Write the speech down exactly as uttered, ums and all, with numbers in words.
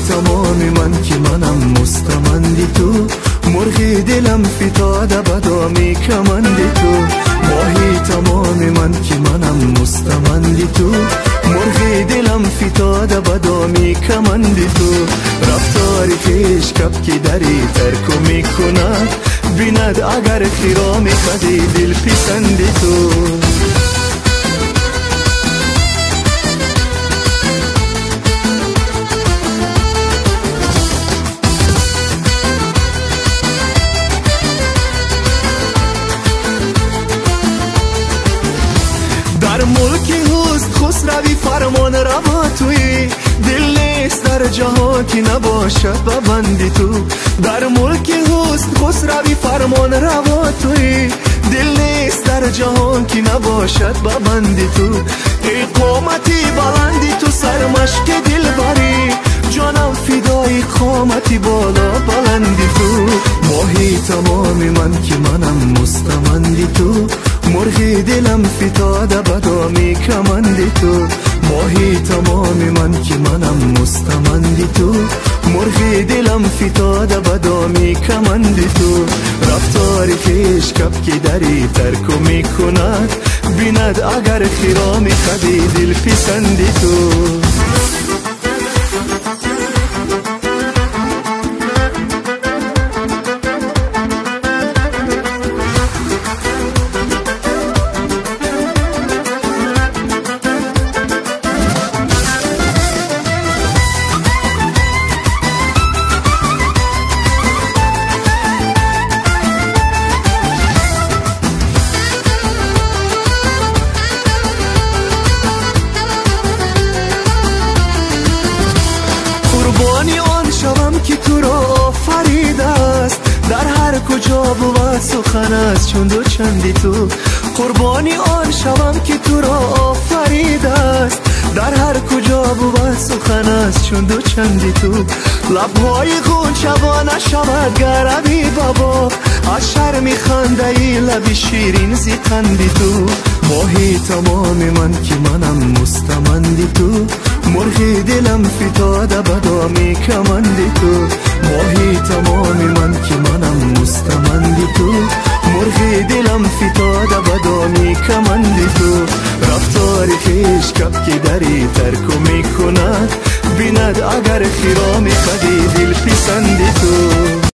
تمام من که منم مستمندی تو، مرغ دلم فتاده بدامی کمندی تو. ماهی تمام من که منم مستمندی تو، مرغ دلم فتاده بدامی کمندی تو. رفتار خویش کب که دری ترکو میکند، بیند اگر خیرام خدی دل پسندی تو. در ملک حسن خسروی فرمان روا توی، دل نیست در جهان که نباشد ببندی تو. در ملک حسن خسروی فرمان روا توی، دل نیست در جهان که نباشد ببندی تو. ای قامتی بلندی تو سرمشک دل بری، جانم فدای قامتی بالا بلندی تو. ماهی تمام من که منم مستمندی تو، مرغ دلم فتاده بدامی کمندی تو. ماهی تمام من که منم مستمندی تو، مرغ دلم فتاده بدامی کمندی تو. رفتار خویش کب که دری ترکو میکند، بیند اگر خیرام خدی دل پسندی تو. قربانی آن شوم که تو را آفریده است، در هر کجا بود سخن است چون دو چندی تو. قربانی آن شوم که تو را آفریده است، در هر کجا بود سخن است چون دو چندی تو. لبهای غنچه‌وانه شود گرمی بابا، از شرم خنده ای لب شیرین زیقندی تو. ماهی تمام من که منم مستمندی تو، مرغ دلم فتاده بدامی کمندی تو. ماهی تمام من که منم مستمندی تو، مرغ دلم فتاده بدامی کمندی تو. رفتار خویش کب که دری ترکو میکند، بیند اگر خیرام خدی دل پسندی تو.